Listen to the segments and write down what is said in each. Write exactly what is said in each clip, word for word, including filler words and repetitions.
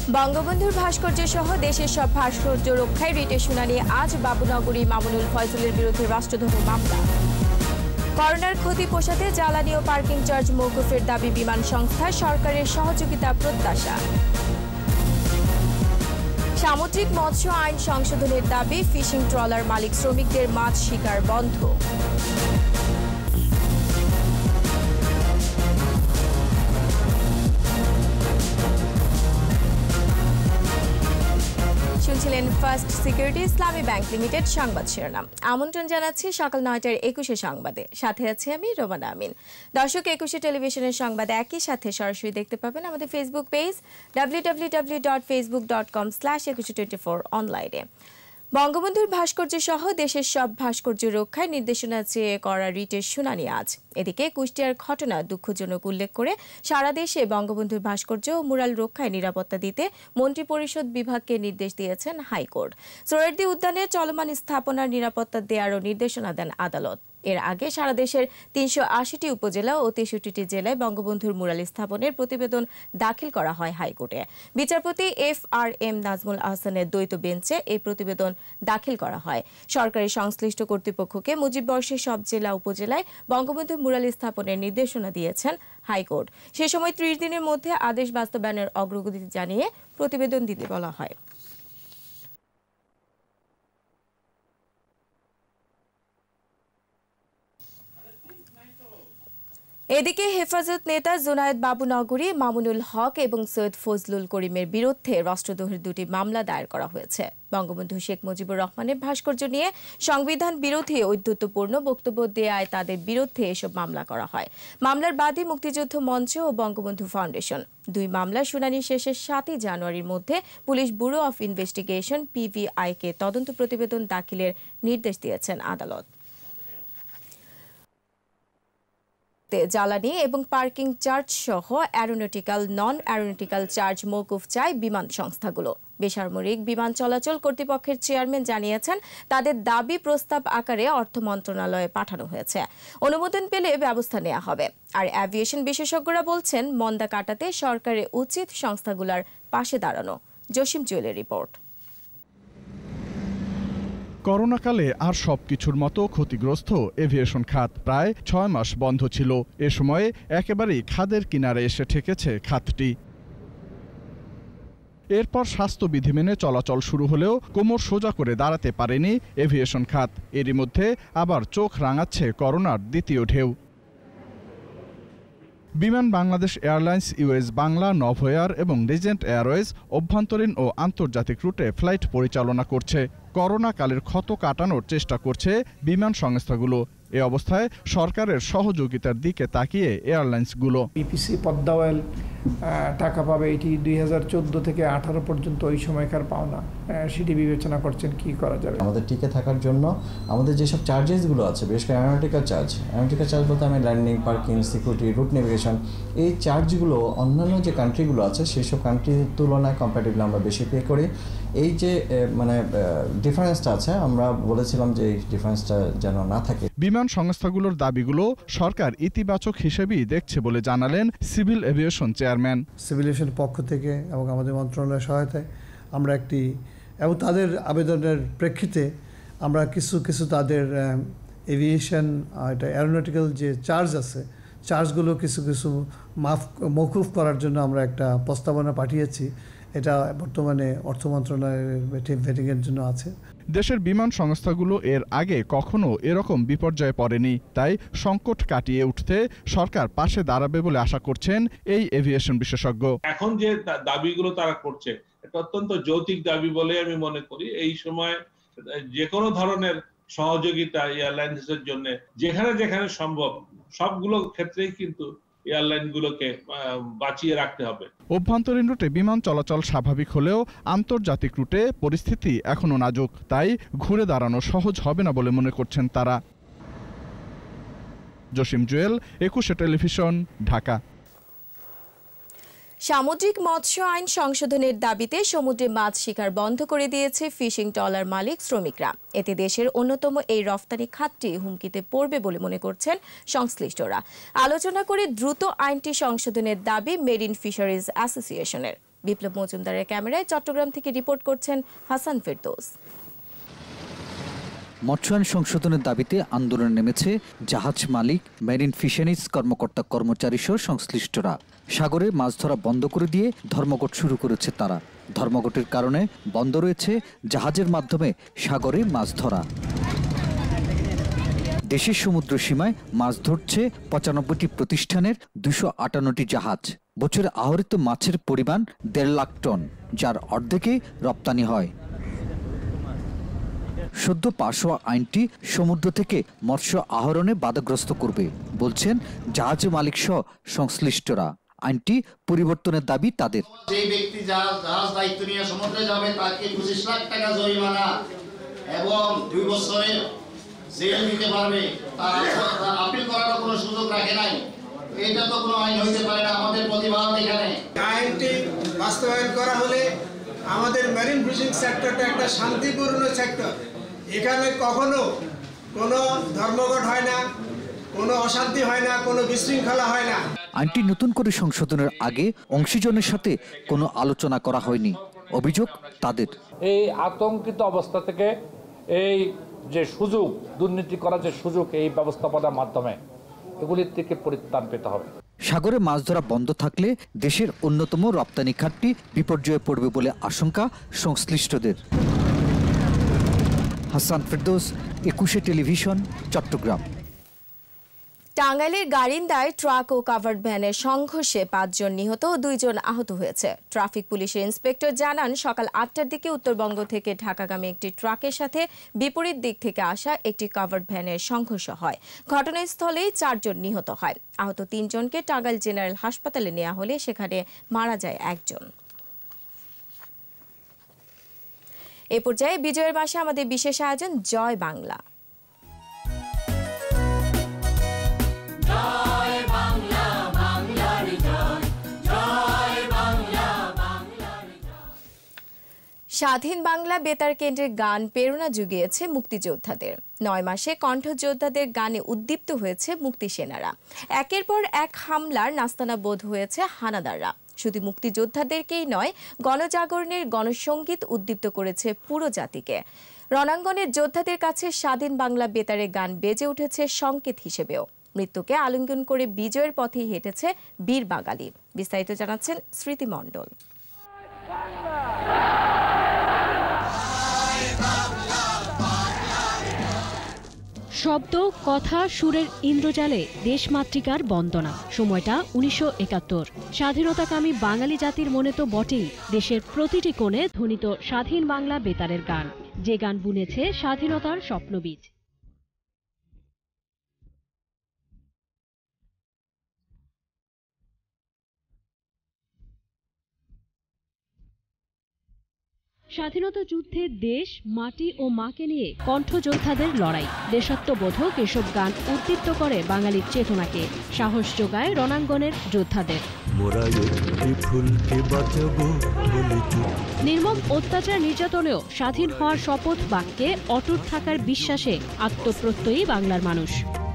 বঙ্গবন্ধুর ভাস্কর্য সহ দেশের সব ভাস্কর্য রক্ষায় রিটের শুনানি আজ বাবুনগরী মামুনুল ফয়জলের বিরুদ্ধে রাষ্ট্রদ্রোহ মামলা। করোনার ক্ষতি পোষাতে জ্বালানি ও পার্কিং চার্জ মওকুফের দাবি বিমান সংস্থার, সরকারের সহযোগিতা প্রত্যাশা। সামুদ্রিক মৎস্য আইন সংশোধনের দাবি, ফিশিং ট্রলার মালিক শ্রমিকদের মাছ শিকার বন্ধ। শুনছিলেন First Security Islami Bank Limited সংবাদ শিরোনাম। আমন্ত্রণ জানাচ্ছি সকাল নয়টার একুশে সংবাদে, সাথে আছি আমি রোমানা আমিন। দর্শক, একুশে টেলিভিশনের সংবাদ একই সাথে সরাসরি দেখতে পাবেন আমাদের Facebook page W W W dot Facebook dot com slash একুশে টোয়েন্টি ফোর অনলাইনে। বঙ্গবন্ধুর ভাস্কর্য সহ দেশের সব ভাস্কর্য রক্ষায় নির্দেশনা চেয়ে করা রিটের শুনানি আজ। এদিকে কুষ্টিয়ার ঘটনা দুঃখজনক উল্লেখ করে সারা দেশে বঙ্গবন্ধুর ভাস্কর্য ও মুরাল রক্ষায় নিরাপত্তা দিতে মন্ত্রিপরিষদ বিভাগকে নির্দেশ দিয়েছেন হাইকোর্ট। সোহরাওয়ার্দী উদ্যানের চলমান স্থাপনার নিরাপত্তা দেওয়ারও নির্দেশনা দেন আদালত। এর আগে সারা দেশের তিনশো আশিটি উপজেলা ও তেষট্টিটি জেলায় বঙ্গবন্ধুর মুরাল স্থাপনের প্রতিবেদন দাখিল করা হয় হাইকোর্টে। বিচারপতি এফ আর এম নাজমুল আহসানের দ্বৈত বেঞ্চে এই প্রতিবেদন দাখিল করা হয়। সরকারি সংশ্লিষ্ট কর্তৃপক্ষকে মুজিববর্ষের সব জেলা উপজেলায় বঙ্গবন্ধুর মুরাল স্থাপনের নির্দেশনা দিয়েছেন হাইকোর্ট। সে সময় ত্রিশ দিনের মধ্যে আদেশ বাস্তবায়নের অগ্রগতি জানিয়ে প্রতিবেদন দিতে বলা হয়। এদিকে হেফাজত নেতা জুনায়েদ বাবুনগরী, মামুনুল হক এবং সৈয়দ ফজলুল করিমের বিরুদ্ধে রাষ্ট্রদ্রোহের দুটি মামলা দায়ের করা হয়েছে। বঙ্গবন্ধু শেখ মুজিবুর রহমানের ভাস্কর্য নিয়ে সংবিধান বিরোধী ঔদ্ধত্যপূর্ণ বক্তব্য দেয়ায় তাদের বিরুদ্ধে এসব মামলা করা হয়। মামলার বাদী মুক্তিযুদ্ধ মঞ্চ ও বঙ্গবন্ধু ফাউন্ডেশন। দুই মামলার শুনানি শেষে সাতই জানুয়ারির মধ্যে পুলিশ ব্যুরো অফ ইনভেস্টিগেশন পিবিআইকে তদন্ত প্রতিবেদন দাখিলের নির্দেশ দিয়েছেন আদালত। জ্বালানি এবং পার্কিং চার্জ সহ অ্যারোনটিক্যাল, নন অ্যারোনটিক্যাল চার্জ মওকুফ চায় বিমান সংস্থাগুলো। বেসামরিক বিমান চলাচল কর্তৃপক্ষের চেয়ারম্যান জানিয়েছেন, তাদের দাবি প্রস্তাব আকারে অর্থ মন্ত্রণালয়ে পাঠানো হয়েছে। অনুমোদন পেলে ব্যবস্থা নেওয়া হবে। আর অ্যাভিয়েশন বিশেষজ্ঞরা বলছেন, মন্দা কাটাতে সরকারের উচিত সংস্থাগুলোর পাশে দাঁড়ানো। জসিম জুয়েলের রিপোর্ট। করোনাকালে আর সবকিছুর মতো ক্ষতিগ্রস্ত এভিয়েশন খাত। প্রায় ছয় মাস বন্ধ ছিল। এ সময়ে একেবারেই খাদের কিনারে এসে ঠেকেছে খাতটি। এরপর স্বাস্থ্যবিধি মেনে চলাচল শুরু হলেও কোমর সোজা করে দাঁড়াতে পারেনি এভিয়েশন খাত। এরই মধ্যে আবার চোখ রাঙাচ্ছে করোনার দ্বিতীয় ঢেউ। বিমান বাংলাদেশ এয়ারলাইন্স, ইউএস বাংলা, নভোএয়ার এবং রিজেন্ট এয়ারওয়েজ অভ্যন্তরীণ ও আন্তর্জাতিক রুটে ফ্লাইট পরিচালনা করছে। করোনা কালের ক্ষত কাটানোর চেষ্টা করছে বিমান সংস্থাগুলো। এ অবস্থায় সরকারের সহযোগিতার দিকে তাকিয়ে এয়ারলাইন্সগুলো বিপিসি পদ্মা অয়েল টাকা পাবে, এটি দুই হাজার চোদ্দ থেকে আঠারো পর্যন্ত ওই সময়কার পাওনা, সেটি বিবেচনা করছেন কি করা যাবে। আমাদের টিকে থাকার জন্য আমাদের যেসব চার্জেসগুলো আছে, বিশেষ করে অ্যারোনটিক্যাল চার্জ অ্যারোনটিক্যাল চার্জ বলতে আমি landing, parking, security, route navigation, এই চার্জগুলো অন্যান্য যে কান্ট্রিগুলো আছে সেই সব কান্ট্রির তুলনায় কম্পারেটিভলি আমরা বেশি পে করি। এই যে মানে ডিফারেন্সটা আছে, আমরা বলেছিলাম যে এই ডিফারেন্সটা যেন না থাকে। বিমান সংস্থাগুলোর দাবিগুলো সরকার ইতিবাচক হিসেবেই দেখছে বলে জানালেন সিভিল এভিয়েশন চেয়ারম্যান। সিভিল এভিয়েশনের পক্ষ থেকে এবং আমাদের মন্ত্রণালয়ের সহায়তায় আমরা একটি এবং তাদের আবেদনের প্রেক্ষিতে আমরা কিছু কিছু তাদের এভিয়েশন এটা অ্যারোনটিক্যাল যে চার্জ আছে, চার্জগুলো কিছু কিছু মাফ মওকুফ করার জন্য আমরা একটা প্রস্তাবনা পাঠিয়েছি। এটা বর্তমানে অর্থ মন্ত্রণালয়ের ভেটিংয়ের জন্য আছে। দেশের বিমান সংস্থাগুলো এর আগে কখনো এরকম বিপর্যয়ে পড়েনি, তাই সংকট কাটিয়ে উঠতে সরকার পাশে দাঁড়াবে বলে আশা করছেন এই এভিয়েশন বিশেষজ্ঞ। এখন যে দাবিগুলো তারা করছে এটা অত্যন্ত যৌক্তিক দাবি বলে আমি মনে করি। এই সময় যে কোনো ধরনের সহযোগিতা এয়ারলাইন্সের জন্য যেখানে যেখানে সম্ভব সবগুলো ক্ষেত্রেই কিন্তু এয়ারলাইনগুলোকে বাঁচিয়ে রাখতে হবে। অভ্যন্তরীণ রুটে বিমান চলাচল স্বাভাবিক হলেও আন্তর্জাতিক রুটে পরিস্থিতি এখনো নাজুক, তাই ঘুরে দাঁড়ানো সহজ হবে না বলে মনে করছেন তারা। জসিম জুয়েল, একুশে টেলিভিশন, ঢাকা। সামুদ্রিক মৎস্য আইন সংশোধনের দাবিতে সমুদ্রে মাছ শিকার বন্ধ করে দিয়েছে ফিশিং ট্রলার মালিক শ্রমিকরা। এতে দেশের অন্যতম এই রফতানি খাতটি হুমকিতে পড়বে বলে মনে করছেন সংশ্লিষ্টরা। আলোচনা করে দ্রুত আইনটি সংশোধনের দাবি মেরিন ফিশারিজ অ্যাসোসিয়েশনের। বিপ্লব মজুমদারের ক্যামেরায় চট্টগ্রাম থেকে রিপোর্ট করছেন হাসান ফেরদৌস। মৎস্যায়ন সংশোধনের দাবিতে আন্দোলনে নেমেছে জাহাজ মালিক, মেরিন ফিশারিজ কর্মকর্তা কর্মচারী সহ সংশ্লিষ্টরা। সাগরে মাছ ধরা বন্ধ করে দিয়ে ধর্মঘট শুরু করেছে তারা। ধর্মঘটের কারণে বন্ধ রয়েছে জাহাজের মাধ্যমে সাগরে মাছ ধরা। দেশের সমুদ্র সীমায় মাছ ধরছে পঁচানব্বইটি প্রতিষ্ঠানের দুশো আটান্নটি জাহাজ। বছরে আহরিত মাছের পরিমাণ দেড় লাখ টন, যার অর্ধেকে রপ্তানি হয়। সদ্য পাশ হওয়া আইনটি সমুদ্র থেকে মৎস্য আহরণে বাধাগ্রস্ত করবে বলছেন জাহাজ মালিক সহ সংশ্লিষ্টরা। আইনটি পরিবর্তনের দাবি তাদের। যে ব্যক্তি জাহাজ দায়িত্ব নিয়ে সমুদ্রে যাবে তাকে পঁচিশ লাখ টাকা জরিমানা এবং দুই বছরের জেল দিতে পারবে, তার আপিল করার কোনো সুযোগ রাখে নাই। এটা তো কোনো আইন হইতে পারে না। আমাদের প্রতিবাদ এখানে আইনটি বাস্তবায়ন করা হলে আমাদের মেরিন ফিশিং সেক্টরটা একটা শান্তিপূর্ণ সেক্টর। এখানে কখনো কোনো ধর্মঘট হয় না, কোনো অশান্তি হয় না, কোনো বিশৃঙ্খলা হয় না। আইনটি নতুন করে সংশোধনের আগে অংশীজনের সাথে কোনো আলোচনা করা হয়নি, অভিযোগ তাদের। এই আতঙ্কিত অবস্থা থেকে এই যে সুযোগ, দুর্নীতি করার যে সুযোগ, এই ব্যবস্থাপনার মাধ্যমে এগুলির থেকে পরিত্রাণ পেতে হবে। সাগরে মাছ ধরা বন্ধ থাকলে দেশের অন্যতম রপ্তানি খাতটি বিপর্যয়ে পড়বে বলে আশঙ্কা সংশ্লিষ্টদের। হাসান ফেরদৌস, একুশে টেলিভিশন, চট্টগ্রাম। টাঙ্গাইলের গারিন্দায় ট্রাক ও কাভার্ড ভ্যানের সংঘর্ষে পাঁচজন নিহত ও দুইজন আহত হয়েছে। ট্রাফিক পুলিশের ইন্সপেক্টর জানান, সকাল আটটার দিকে উত্তরবঙ্গ থেকে ঢাকাগামী একটি ট্রাকের সাথে বিপরীত দিক থেকে আসা একটি কাভার্ড ভ্যানের সংঘর্ষ হয়। ঘটনাস্থলেই চারজন নিহত হয়। আহত তিনজনকে টাঙ্গাইল জেনারেল হাসপাতালে নেওয়া হলে সেখানে মারা যায় একজন। এ পর্যায়ে বিজয়ের মাসে আমাদের বিশেষ আয়োজন জয় বাংলা। স্বাধীন বাংলা বেতার কেন্দ্রের গান প্রেরণা জুগিয়েছে মুক্তিযোদ্ধাদের। নয় মাসে কণ্ঠযোদ্ধাদের গানে উদ্দীপ্ত হয়েছে মুক্তি সেনারা। একের পর এক হামলার নাস্তানা বোধ হয়েছে হানাদাররা। শুধু মুক্তিযোদ্ধাদেরকেই নয়, গণজাগরণের গণসঙ্গীত উদ্দীপ্ত করেছে পুরো জাতিকে। রণাঙ্গনের যোদ্ধাদের কাছে স্বাধীন বাংলা বেতারের গান বেজে উঠেছে সংকেত হিসেবেও। মৃত্যুকে আলিঙ্গন করে বিজয়ের পথেই হেঁটেছে বীর বাঙালি। বিস্তারিত জানাচ্ছেন স্মৃতি মণ্ডল। শব্দ, কথা, সুরের ইন্দ্রজালে দেশমাতৃকার বন্দনা। সময়টা উনিশশো একাত্তর। স্বাধীনতাকামী বাঙালি জাতির মনে তো বটেই, দেশের প্রতিটি কোণে ধ্বনিত স্বাধীন বাংলা বেতারের গান, যে গান বুনেছে স্বাধীনতার স্বপ্নবীজ। স্বাধীনতা যুদ্ধে দেশ, মাটি ও মাকে নিয়ে কণ্ঠযোদ্ধাদের লড়াই, দেশাত্মবোধক এসব গান উদ্দীপ্ত করে বাঙালির চেতনাকে, সাহস যোগায় রণাঙ্গনের যোদ্ধাদের। নির্মম অত্যাচার নির্যাতনেও স্বাধীন হওয়ার শপথ বাক্যে অটুট থাকার বিশ্বাসে আত্মপ্রত্যয়ী বাংলার মানুষ।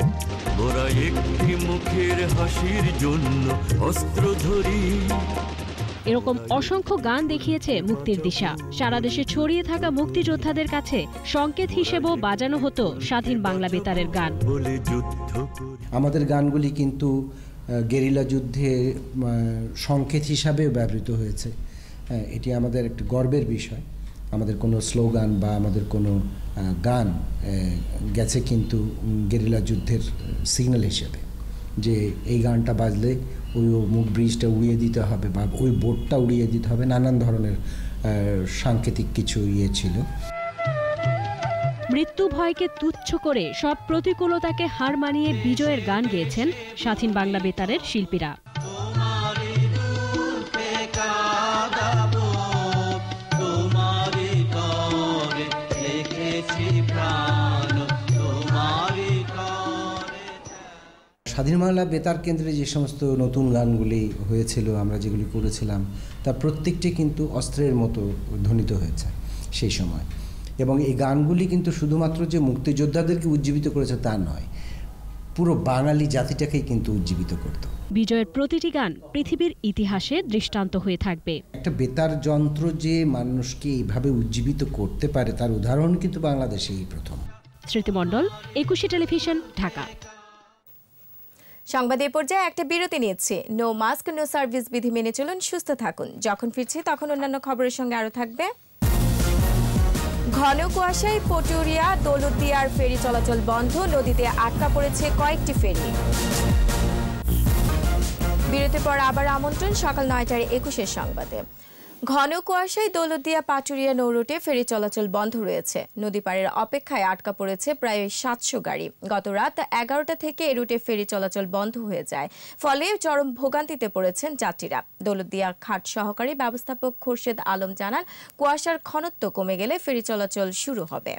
এরকম অসংখ্য গান দেখিয়েছে মুক্তির দিশা। সারা দেশে ছড়িয়ে থাকা মুক্তিযোদ্ধাদের কাছে সংকেত হিসেবেও বাজানো হতো স্বাধীন বাংলা বেতারের গান। আমাদের গানগুলি কিন্তু গেরিলা যুদ্ধে সংকেত হিসাবে ব্যবহৃত হয়েছে। এটি আমাদের একটি গর্বের বিষয়। আমাদের কোনো স্লোগান বা আমাদের কোনো গান গেছে কিন্তু গেরিলা যুদ্ধের সিগন্যাল হিসেবে, যে এই গানটা বাজলে ওই মুখ ব্রিজটা উড়িয়ে দিতে হবে বা ওই বোটটা উড়িয়ে দিতে হবে, নানান ধরনের সাংকেতিক কিছু ইয়ে ছিল। মৃত্যু ভয়কে তুচ্ছ করে সব প্রতিকূলতাকে হার মানিয়ে বিজয়ের গান গেয়েছেন স্বাধীন বাংলা বেতারের শিল্পীরা। স্বাধীন বাংলা বেতার কেন্দ্রে যে সমস্ত নতুন গানগুলি হয়েছিল, আমরা যেগুলি করেছিলাম, তার প্রত্যেকটি কিন্তু অস্ত্রের মতো ধ্বনিত হয়েছে সেই সময়। এবং এই গানগুলি কিন্তু শুধুমাত্র যে মুক্তিযোদ্ধাদেরকে উজ্জীবিত করেছে তা নয়, পুরো বাঙালি জাতিটাকেই কিন্তু উজ্জীবিত করত। বিজয়ের প্রতিটি গান পৃথিবীর ইতিহাসে দৃষ্টান্ত হয়ে থাকবে। একটা বেতার যন্ত্র যে মানুষকে এইভাবে উজ্জীবিত করতে পারে তার উদাহরণ কিন্তু বাংলাদেশে এই প্রথম। স্মৃতিমণ্ডল, একুশে টেলিভিশন, ঢাকা। সংবাদ এই পর্যায়ে একটা বিরতি নিচ্ছে। নো মাস্ক নো সার্ভিস বিধি মেনে চলুন, সুস্থ থাকুন। যখন ফিরছি তখন অন্যান্য খবরের সঙ্গে আরো থাকবে। ঘন কুয়াশায় পটুরিয়া দৌলতদিয়ার ফেরি চলাচল বন্ধ, নদীতে আটকা পড়েছে কয়েকটি ফেরি। বিরতির পর আবার আমন্ত্রণ সকাল নয়টার একুশের সংবাদে। ঘন কুয়াশায় দৌলতদিয়া পাটুরিয়া নৌরুটে ফেরি চলাচল বন্ধ রয়েছে। নদী পাড়ের অপেক্ষায় আটকা পড়েছে প্রায় সাতশো গাড়ি। গত রাত এগারোটা থেকে এ রুটে ফেরি চলাচল বন্ধ হয়ে যায়, ফলে চরম ভোগান্তিতে পড়েছেন যাত্রীরা। দৌলতদিয়া ঘাট সহকারী ব্যবস্থাপক খোরশেদ আলম জানান, কুয়াশার ঘনত্ব কমে গেলে ফেরি চলাচল শুরু হবে।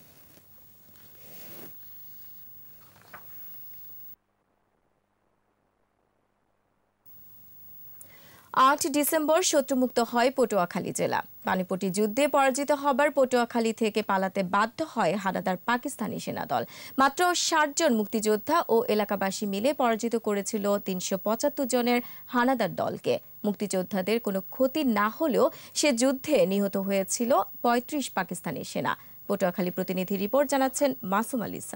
আট ডিসেম্বর শত্রুমুক্ত হয় পটুয়াখালী জেলা। পানিপট্টি যুদ্ধে পরাজিত হবার পটুয়াখালী থেকে পালাতে বাধ্য হয় হানাদার পাকিস্তানি সেনাদল। মাত্র ষাট জন মুক্তিযোদ্ধা ও এলাকাবাসী মিলে পরাজিত করেছিল তিনশো পঁচাত্তর জনের হানাদার দলকে। মুক্তিযোদ্ধাদের কোনো ক্ষতি না হলেও সে যুদ্ধে নিহত হয়েছিল পঁয়ত্রিশ পাকিস্তানি সেনা। পটুয়াখালী প্রতিনিধি রিপোর্ট জানাচ্ছেন মাসুম আলিসা।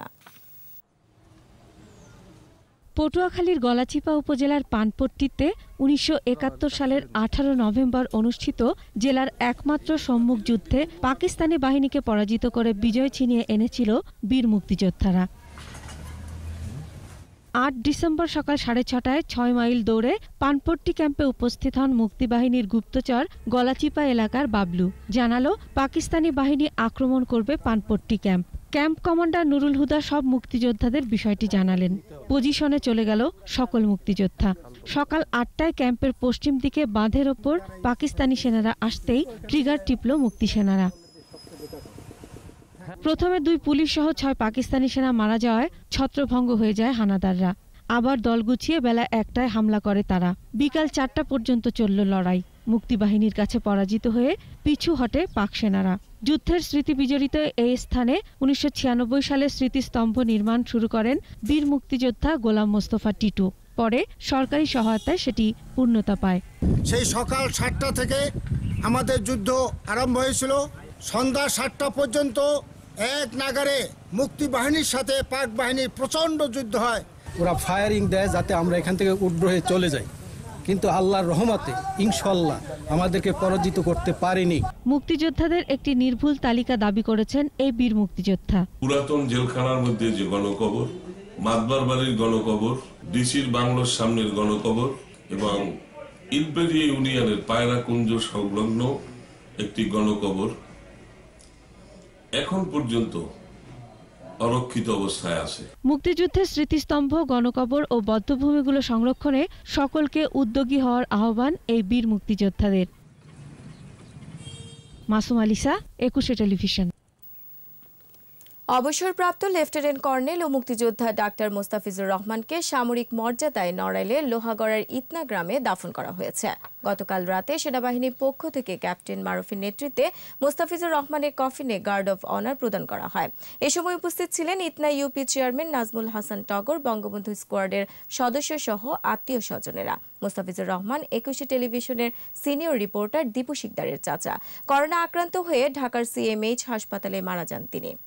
পটুয়াখালীর গলাচিপা উপজেলার পানপট্টিতে উনিশশো একাত্তর সালের আঠারো নভেম্বর অনুষ্ঠিত জেলার একমাত্র সম্মুখ যুদ্ধে পাকিস্তানি বাহিনীকে পরাজিত করে বিজয় ছিনিয়ে এনেছিল বীর মুক্তিযোদ্ধারা। আট ডিসেম্বর সকাল সাড়ে ছটায় ছয় মাইল দৌড়ে পানপট্টি ক্যাম্পে উপস্থিত হন মুক্তিবাহিনীর গুপ্তচর গলাচিপা এলাকার বাবলু। জানালো পাকিস্তানি বাহিনী আক্রমণ করবে Panpatti camp. Camp commander Nurul Huda সব মুক্তিযোদ্ধাদের বিষয়টি জানালেন। পজিশনে চলে গেল সকল মুক্তিযোদ্ধা। সকাল আটটায় ক্যাম্পের পশ্চিম দিকে বাঁধের ওপর পাকিস্তানি সেনারা আসতেই ট্রিগার টিপল মুক্তি সেনারা। প্রথমে দুই পুলিশ সহ ছয় পাকিস্তানি সেনা মারা যাওয়ায় ছত্রভঙ্গ হয়ে যায় হানাদাররা। আবার দল গুছিয়ে বেলা একটায় হামলা করে তারা। বিকাল চারটা পর্যন্ত চলল লড়াই। মুক্তিবাহিনীর কাছে পরাজিত হয়ে পিছু হটে পাক সেনারা। যুদ্ধের স্মৃতি বিজড়িত এই স্থানে উনিশশো ছিয়ানব্বই সালে স্মৃতিস্তম্ভ নির্মাণ শুরু করেন বীর মুক্তিযোদ্ধা গোলাম মোস্তফা টিটু। পরে সরকারি সহায়তায় সেটি পূর্ণতা পায়। সেই সকাল সাতটা থেকে আমাদের যুদ্ধ আরম্ভ হয়েছিল। সন্ধ্যা সাতটা পর্যন্ত এক নাগারে মুক্তি বাহিনীর সাথে পাক বাহিনীর প্রচণ্ড যুদ্ধ হয়। ওরা ফায়ারিং দেয় যাতে আমরা এখান থেকে উড্র হয়ে চলে যাই, কিন্তু আল্লাহর রহমতে ইনশাআল্লাহ আমাদেরকে পরাজিত করতে পারেনি। মুক্তিযোদ্ধাদের একটি নির্ভুল তালিকা দাবি করেছেন এই বীর মুক্তিযোদ্ধা। পুরাতন জেলখানার মধ্যে যে গণকবর, মাতবার বাড়ির গণকবর, ডিসির বাংলোর সামনের গণকবর এবং ইলপেরি ইউনিয়নের পায়রা কুঞ্জ সংলগ্ন একটি গণকবর এখন পর্যন্ত অরক্ষিত অবস্থায় আছে। মুক্তিযুদ্ধের স্মৃতিস্তম্ভ, গণকবর ও বদ্ধভূমিগুলো সংরক্ষণে সকলকে উদ্যোগী হওয়ার আহ্বান এই বীর মুক্তিযোদ্ধাদের। মাসুম আলিসা, একুশে টেলিভিশন। অবসরপ্রাপ্ত লেফটেন্যান্ট কর্নেল ও মুক্তিযোদ্ধা ডাক্তার মোস্তাফিজুর রহমানকে সামরিক মর্যাদায় নড়াইলের লোহাগড়ার ইতনা গ্রামে দাফন করা হয়েছে। গতকাল রাতে সেনাবাহিনীর পক্ষ থেকে ক্যাপ্টেন মারুফের নেতৃত্বে মোস্তাফিজুর রহমানের কফিনে গার্ড অফ অনার প্রদান করা হয়। এ সময় উপস্থিত ছিলেন ইতনা ইউপি চেয়ারম্যান নাজমুল হাসান টগর, বঙ্গবন্ধু স্কোয়াডের সদস্য সহ আত্মীয় স্বজনেরা। মোস্তাফিজুর রহমান একুশে টেলিভিশনের সিনিয়র রিপোর্টার দীপু শিকদারের চাচা। করোনা আক্রান্ত হয়ে ঢাকার সিএমএইচ হাসপাতালে মারা যান তিনি।